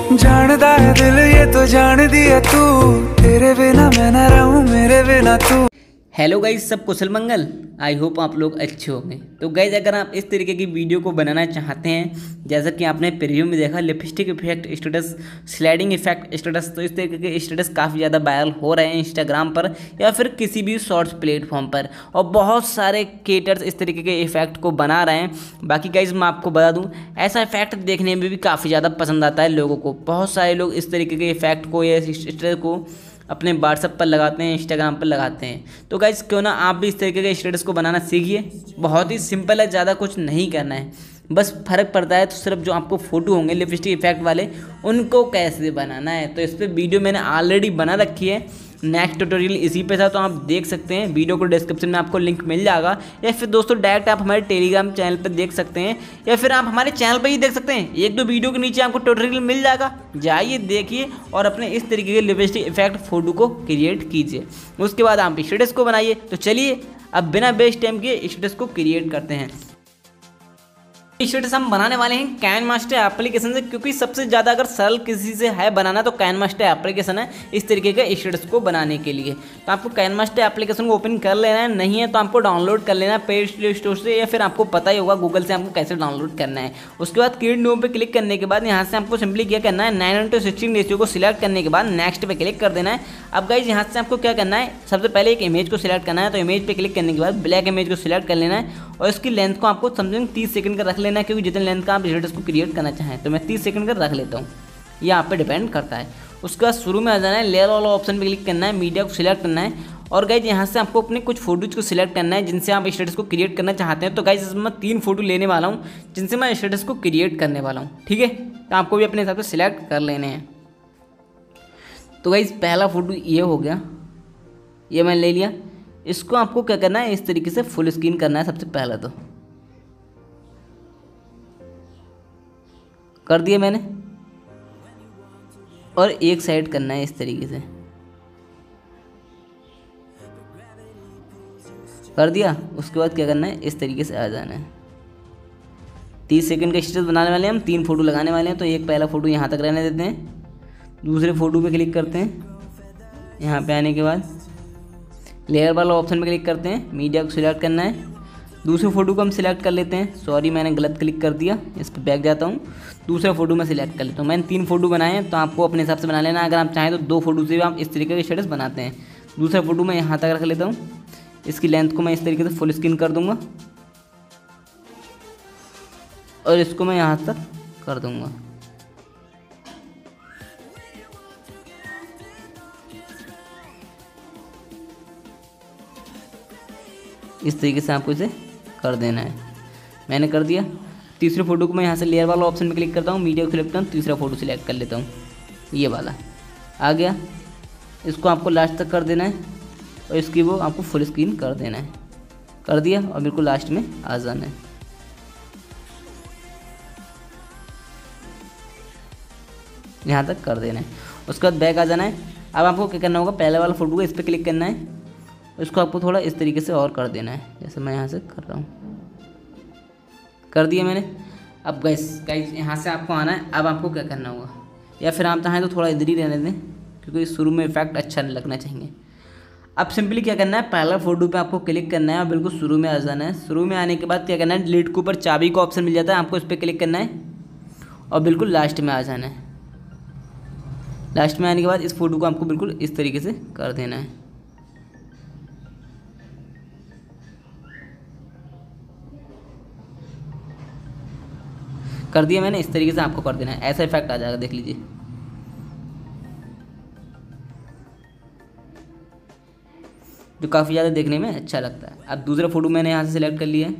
जानदा है दिल ये तो जान दिया तू, तेरे बिना मैं ना रहूं मेरे बिना तू। हेलो गाइज, सब कुशल मंगल। आई होप आप लोग अच्छे होंगे। तो गाइज अगर आप इस तरीके की वीडियो को बनाना चाहते हैं, जैसा कि आपने प्रीव्यू में देखा lipstick effect status, sliding effect status, तो इस तरीके के स्टेटस काफ़ी ज़्यादा वायरल हो रहे हैं इंस्टाग्राम पर या फिर किसी भी शॉर्ट्स प्लेटफॉर्म पर, और बहुत सारे क्रिएटर्स इस तरीके के इफेक्ट को बना रहे हैं। बाकी गाइज मैं आपको बता दूँ, ऐसा इफेक्ट देखने में भी काफ़ी ज़्यादा पसंद आता है लोगों को। बहुत सारे लोग इस तरीके के इफेक्ट को या स्टेटस को अपने व्हाट्सएप पर लगाते हैं, इंस्टाग्राम पर लगाते हैं। तो गाइज क्यों ना आप भी इस तरीके के स्टेटस को बनाना सीखिए। बहुत ही सिंपल है, ज़्यादा कुछ नहीं करना है, बस फ़र्क पड़ता है तो सिर्फ जो आपको फ़ोटो होंगे लिपस्टिक इफेक्ट वाले, उनको कैसे बनाना है। तो इस पर वीडियो मैंने ऑलरेडी बना रखी है, नेक्स्ट ट्यूटोरियल इसी पे था, तो आप देख सकते हैं। वीडियो को डिस्क्रिप्शन में आपको लिंक मिल जाएगा, या फिर दोस्तों डायरेक्ट आप हमारे टेलीग्राम चैनल पर देख सकते हैं, या फिर आप हमारे चैनल पर ही देख सकते हैं। एक दो वीडियो के नीचे आपको ट्यूटोरियल मिल जाएगा, जाइए देखिए और अपने इस तरीके के लिपस्टिक इफेक्ट फोटो को क्रिएट कीजिए। उसके बाद आप स्टेटस को बनाइए। तो चलिए अब बिना वेस्ट टाइम के स्टेटस को क्रिएट करते हैं। स्टेटस हम बनाने वाले हैं काइनमास्टर एप्लीकेशन से, क्योंकि सबसे ज़्यादा अगर सरल किसी से है बनाना तो काइनमास्टर एप्लीकेशन है इस तरीके के स्टेटस को बनाने के लिए। तो आपको काइनमास्टर एप्लीकेशन को ओपन कर लेना है, नहीं है तो आपको डाउनलोड कर लेना है प्ले स्टोर से, या फिर आपको पता ही होगा गूगल से आपको कैसे डाउनलोड करना है। उसके बाद क्रिएट न्यू पे क्लिक करने के बाद यहाँ से आपको सिंपली क्या करना है, 9:16 रेशियो को सिलेक्ट करने के बाद नेक्स्ट पे क्लिक कर देना है। अब गाइज यहाँ से आपको क्या करना है, सबसे पहले एक इमेज को सिलेक्ट करना है। तो इमेज पे क्लिक करने के बाद ब्लैक इमेज को सिलेक्ट कर लेना है, और इसकी लेंथ को आपको समथिंग 30 सेकंड का रख लेना है, क्योंकि जितने लेंथ का आप स्टेटस को क्रिएट करना चाहें। तो मैं 30 सेकंड का रख लेता हूँ, ये आप पे डिपेंड करता है। उसके बाद शुरू में आ जाना है, लेयर वाला ऑप्शन पे क्लिक करना है, मीडिया को सिलेक्ट करना है, और गाइज यहाँ से आपको अपने कुछ फोटोज को सिलेक्ट करना है जिनसे आप स्टेटस को क्रिएट करना चाहते हैं। तो गाइज इसमें मैं 3 फोटो लेने वाला हूँ जिनसे मैं स्टेटस को क्रिएट करने वाला हूँ, ठीक है। तो आपको भी अपने हिसाब से सिलेक्ट कर लेने हैं। तो गाइज पहला फोटो ये हो गया, ये मैंने ले लिया। इसको आपको क्या करना है, इस तरीके से फुल स्क्रीन करना है। सबसे पहला तो कर दिया मैंने, और एक साइड करना है इस तरीके से कर दिया। उसके बाद क्या करना है, इस तरीके से आ जाना है। 30 सेकंड का स्टेटस बनाने वाले हैं हम, 3 फोटो लगाने वाले हैं। तो एक पहला फोटो यहाँ तक रहने देते हैं, दूसरे फोटो पे क्लिक करते हैं। यहाँ पे आने के बाद लेयर वाला ऑप्शन पे क्लिक करते हैं, मीडिया को सिलेक्ट करना है। दूसरे फोटो को हम सिलेक्ट कर लेते हैं, सॉरी मैंने गलत क्लिक कर दिया, इस पर बैक जाता हूँ। दूसरा फोटो मैं सिलेक्ट कर लेता हूँ। मैंने 3 फोटो बनाए हैं, तो आपको अपने हिसाब से बना लेना। अगर आप चाहें तो 2 फोटो से भी आप इस तरीके के स्टेटस बनाते हैं। दूसरा फोटो मैं यहाँ तक रख लेता हूँ, इसकी लेंथ को मैं इस तरीके से फुल स्क्रीन कर दूँगा, और इसको मैं यहाँ तक कर दूँगा। इस तरीके से आपको इसे कर देना है, मैंने कर दिया। तीसरे फोटो को मैं यहाँ से लेयर वाला ऑप्शन पे क्लिक करता हूँ, मीडिया को सिलेक्ट करता हूँ, तीसरा फोटो सिलेक्ट कर लेता हूँ, ये वाला आ गया। इसको आपको लास्ट तक कर देना है, और इसकी वो आपको फुल स्क्रीन कर देना है। कर दिया, और बिल्कुल लास्ट में आ जाना है। यहाँ तक कर देना है। उसके बाद बैक आ जाना है। अब आपको क्या करना होगा, पहले वाला फोटो को इस पर क्लिक करना है, इसको आपको थोड़ा इस तरीके से और कर देना है, जैसे मैं यहाँ से कर रहा हूँ। कर दिया मैंने। अब गाइस यहाँ से आपको आना है। अब आपको क्या करना होगा, या फिर आप चाहें तो थोड़ा इधर ही रहने दें, क्योंकि शुरू में इफेक्ट अच्छा नहीं लगना चाहिए। अब सिंपली क्या करना है, पहला फोटो पे आपको क्लिक करना है और बिल्कुल शुरू में आ जाना है। शुरू में आने के बाद क्या करना है, डिलीट के ऊपर चाबी का ऑप्शन मिल जाता है, आपको इस पर क्लिक करना है, और बिल्कुल लास्ट में आ जाना है। लास्ट में आने के बाद इस फोटो को आपको बिल्कुल इस तरीके से कर देना है। कर दिया मैंने, इस तरीके से आपको कर देना है, ऐसा इफेक्ट आ जाएगा, देख लीजिए। जो काफ़ी ज़्यादा देखने में अच्छा लगता है। अब दूसरा फोटो मैंने यहाँ से सिलेक्ट कर लिया है।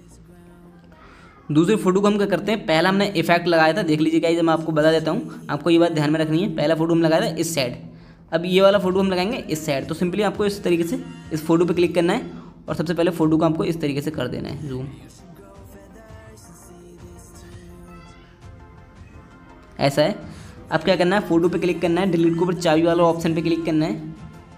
दूसरे फोटो को हम क्या करते हैं, पहला हमने इफेक्ट लगाया था, देख लीजिए गाइस, मैं आपको बता देता हूँ, आपको ये बात ध्यान में रखनी है। पहला फोटो हम लगाया था इस साइड, अब ये वाला फोटो हम लगाएंगे इस साइड। तो सिंपली आपको इस तरीके से इस फोटो पे क्लिक करना है, और सबसे पहले फोटो को आपको इस तरीके से कर देना है जूम, ऐसा है। अब क्या करना है, फोटो पे क्लिक करना है, डिलीट के ऊपर चाबी वाला ऑप्शन पे क्लिक करना है।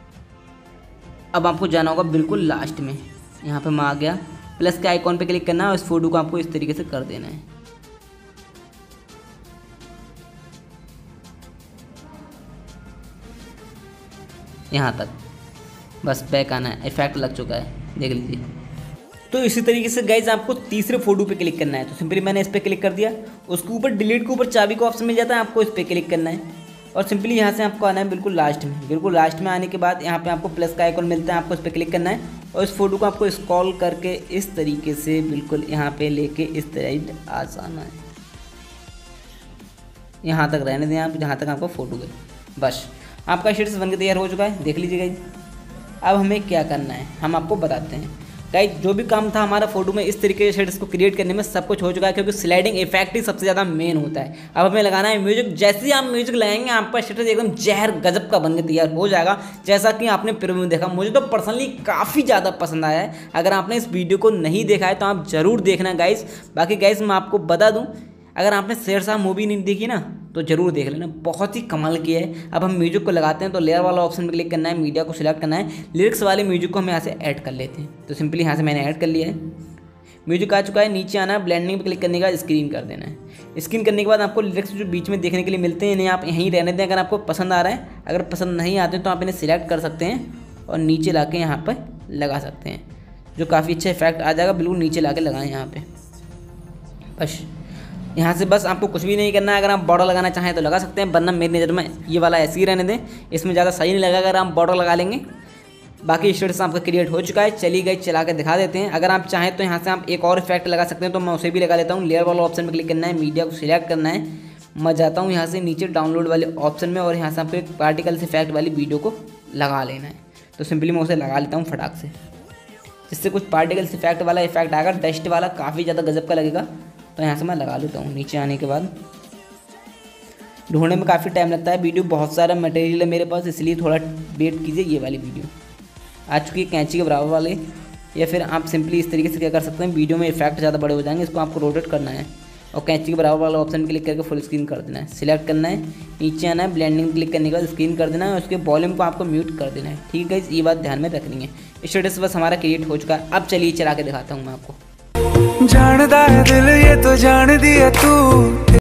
अब आपको जाना होगा बिल्कुल लास्ट में, यहाँ पे मैं आ गया, प्लस के आइकॉन पे क्लिक करना है, और इस फोटो को आपको इस तरीके से कर देना है। यहाँ तक, बस बैक आना है, इफेक्ट लग चुका है, देख लीजिए। तो इसी तरीके से गाइज आपको तीसरे फोटो पे क्लिक करना है। तो सिंपली मैंने इस पर क्लिक कर दिया, उसके ऊपर डिलीट के ऊपर चाबी का ऑप्शन मिल जाता है, आपको इस पर क्लिक करना है और सिंपली यहाँ से आपको आना है बिल्कुल लास्ट में। बिल्कुल लास्ट में आने के बाद यहाँ पे आपको प्लस का आइकॉन मिलता है, आपको इस पर क्लिक करना है और इस फोटो को आपको स्क्रॉल करके इस तरीके से बिल्कुल यहाँ पे लेके इस तरह आ जाना है, यहाँ तक रहने दें आप, जहाँ तक आपको फोटो गई। बस आपका स्टेटस बनकर तैयार हो चुका है, देख लीजिए गाइज। अब हमें क्या करना है हम आपको बताते हैं गाइज। जो भी काम था हमारा फोटो में इस तरीके से स्टेटस को क्रिएट करने में सब कुछ हो चुका है, क्योंकि स्लाइडिंग इफेक्ट ही सबसे ज़्यादा मेन होता है। अब हमें लगाना है म्यूजिक। जैसे ही आप म्यूजिक लगाएंगे आपका स्टेटस एकदम जहर गजब का बनकर तैयार हो जाएगा, जैसा कि आपने प्रीव्यू में देखा। मुझे तो पर्सनली काफ़ी ज़्यादा पसंद आया है। अगर आपने इस वीडियो को नहीं देखा है तो आप ज़रूर देखना गाइज। बाकी गाइज मैं आपको बता दूँ, अगर आपने शेरशाह मूवी नहीं देखी ना तो ज़रूर देख लेना, बहुत ही कमाल की है। अब हम म्यूजिक को लगाते हैं तो लेयर वाला ऑप्शन पर क्लिक करना है, मीडिया को सिलेक्ट करना है, लिरिक्स वाले म्यूजिक को हम यहाँ से ऐड कर लेते हैं। तो सिंपली यहाँ से मैंने ऐड कर लिया है, म्यूजिक आ चुका है। नीचे आना है, ब्लेंडिंग पर क्लिक करने के बाद स्क्रीन कर देना है। स्क्रीन करने के बाद आपको लिरिक्स जो बीच में देखने के लिए मिलते हैं इन्हें आप यहीं रहने दें। अगर आपको पसंद आ रहा है, अगर पसंद नहीं आते तो आप इन्हें सिलेक्ट कर सकते हैं और नीचे ला के यहाँ पर लगा सकते हैं, जो काफ़ी अच्छा इफेक्ट आ जाएगा। बिल्कुल नीचे ला के लगाएं यहाँ पर। बस यहाँ से बस आपको कुछ भी नहीं करना है। अगर आप बॉर्डर लगाना चाहें तो लगा सकते हैं, वरना मेरी नज़र में ये वाला ऐसे ही रहने दें, इसमें ज़्यादा सही नहीं लगेगा अगर आप बॉर्डर लगा लेंगे। बाकी स्टेटस आपका क्रिएट हो चुका है। चलिए गाइस चला के दिखा देते हैं। अगर आप चाहें तो यहाँ से आप एक और इफेक्ट लगा सकते हैं, तो मैं उसे भी लगा लेता हूँ। लेयर वाला ऑप्शन पर क्लिक करना है, मीडिया को सिलेक्ट करना है। मैं जाता हूँ यहाँ से नीचे डाउनलोड वाले ऑप्शन में और यहाँ से आपको एक पार्टिकल्स इफेक्ट वाली वीडियो को लगा लेना है। तो सिंपली मैं उसे लगा लेता हूँ फटाक से, जिससे कुछ पार्टिकल्स इफेक्ट वाला इफेक्ट आएगा, डस्ट वाला, काफ़ी ज़्यादा गजब का लगेगा। तो यहाँ से मैं लगा लेता हूँ। नीचे आने के बाद ढूंढने में काफ़ी टाइम लगता है, वीडियो बहुत सारा मटेरियल है मेरे पास, इसलिए थोड़ा वेट कीजिए। ये वाली वीडियो आ चुकी है कैंची के बराबर वाले, या फिर आप सिंपली इस तरीके से क्या कर सकते हैं, वीडियो में इफेक्ट ज़्यादा बड़े हो जाएंगे, इसको आपको रोटेट करना है और कैंची के बराबर वाला ऑप्शन क्लिक करके फुल स्क्रीन कर देना है। सिलेक्ट करना है, नीचे आना है, ब्लेंडिंग क्लिक करने के बाद स्क्रीन कर देना है और उसके वॉल्यूम को आपको म्यूट कर देना है। ठीक है, ये बात ध्यान में रखनी है। स्टेटस बस हमारा क्रिएट हो चुका है। अब चलिए चला के दिखाता हूँ मैं आपको। जानदा है दिल ये तो जान दिया तू।